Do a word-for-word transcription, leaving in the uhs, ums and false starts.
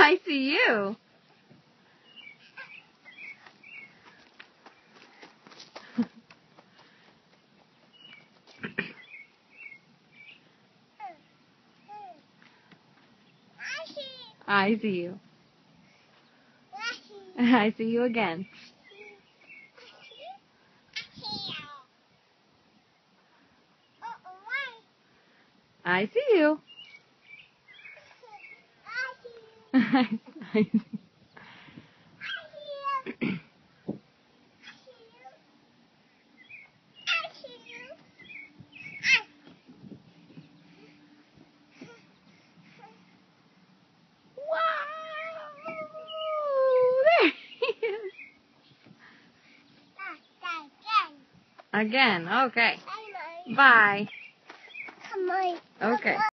I see you. I see you. I see you again. I see you. I see you. Again, okay. Bye. Come on. Okay.